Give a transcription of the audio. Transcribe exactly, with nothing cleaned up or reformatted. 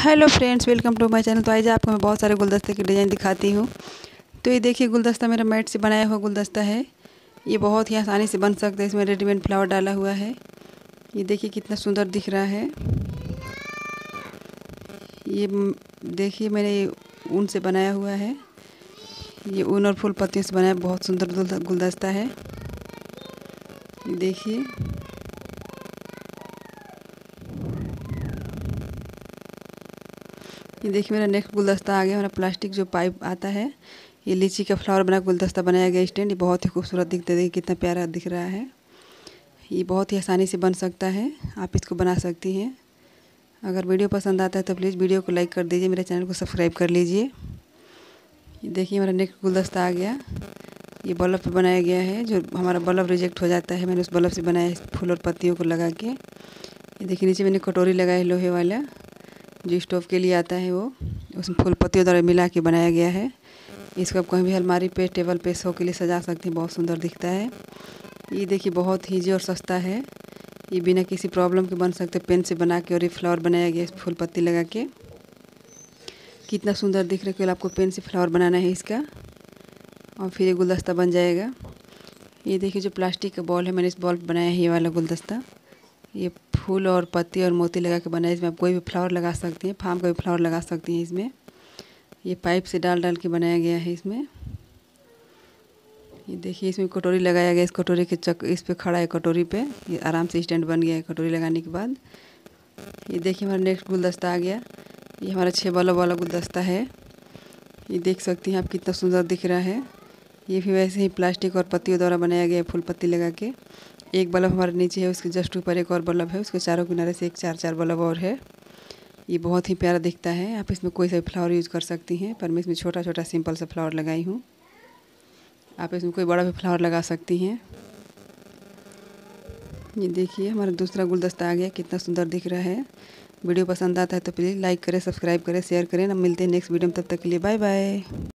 Hello friends, welcome to my channel. तो आज आपको मैं बहुत सारे गुलदस्ते की डिज़ाइन दिखाती हूँ। तो ये देखिए, गुलदस्ता मेरा मैट से बनाया हुआ गुलदस्ता है। ये बहुत ही आसानी से बन सकता है। इसमें रेडीमेड फ्लावर डाला हुआ है। ये देखिए कितना सुंदर दिख रहा है। ये देखिए मैंने ऊन से बनाया हुआ है। ये ऊन और फूल पत्तियों से बनाया बहुत सुंदर गुलदस्ता है। ये देखिए, ये देखिए मेरा नेक्स्ट गुलदस्ता आ गया। मेरा प्लास्टिक जो पाइप आता है, ये लीची का फ्लावर बना गुलदस्ता बनाया गया स्टैंड। ये बहुत ही खूबसूरत दिखता है। देखिए कितना प्यारा दिख रहा है। ये बहुत ही आसानी से बन सकता है। आप इसको बना सकती हैं। अगर वीडियो पसंद आता है तो प्लीज़ वीडियो को लाइक कर दीजिए, मेरे चैनल को सब्सक्राइब कर लीजिए। ये देखिए मेरा नेक्स्ट गुलदस्ता आ गया। ये बल्ब पे बनाया गया है। जो हमारा बल्ब रिजेक्ट हो जाता है, मैंने उस बल्ब से बनाया है, फूल और पत्तियों को लगा के। ये देखिए नीचे मैंने कटोरी लगाई है लोहे वाला, जो स्टोव के लिए आता है। वो उसमें फूल पत्तियों द्वारा मिला के बनाया गया है। इसको आप कहीं भी अलमारी पे, टेबल पे, शो के लिए सजा सकते हैं। बहुत सुंदर दिखता है। ये देखिए बहुत ईजी और सस्ता है। ये बिना किसी प्रॉब्लम के बन सकते, पेन से बना के। और ये फ्लावर बनाया गया फूल पत्ती लगा के। कितना सुंदर दिख रहा है। केवल आपको पेन से फ्लावर बनाना है इसका, और फिर ये गुलदस्ता बन जाएगा। ये देखिए जो प्लास्टिक का बॉल है, मैंने इस बॉल पर बनाया है ये वाला गुलदस्ता। ये फूल और पत्ती और मोती लगा के बनाया है। इसमें आप कोई भी फ्लावर लगा सकती हैं, फार्म का भी फ्लावर लगा सकती हैं इसमें। ये पाइप से डाल डाल के बनाया गया है इसमें। ये देखिए इसमें कटोरी लगाया गया। इस कटोरी के चक इस पे खड़ा है, कटोरी पे। ये आराम से स्टैंड बन गया है कटोरी लगाने के बाद। ये देखिए हमारा नेक्स्ट गुलदस्ता आ गया। ये हमारा छः बल्ब वाला गुलदस्ता है। ये देख सकती हैं आप कितना सुंदर दिख रहा है। ये भी वैसे ही प्लास्टिक और पत्तियों द्वारा बनाया गया है, फूल पत्ती लगा के। एक बल्ब हमारे नीचे है, उसके जस्ट ऊपर एक और बल्ब है। उसके चारों किनारे से एक चार चार बल्ब और है। ये बहुत ही प्यारा दिखता है। आप इसमें कोई सा भी फ्लावर यूज़ कर सकती हैं, पर मैं इसमें छोटा छोटा सिंपल सा फ्लावर लगाई हूँ। आप इसमें कोई बड़ा भी फ्लावर लगा सकती हैं। ये देखिए हमारा दूसरा गुलदस्ता आ गया। कितना सुंदर दिख रहा है। वीडियो पसंद आता है तो प्लीज़ लाइक करें, सब्सक्राइब करें, शेयर करें। ना मिलते हैं नेक्स्ट वीडियो में। तब तक के लिए बाय बाय।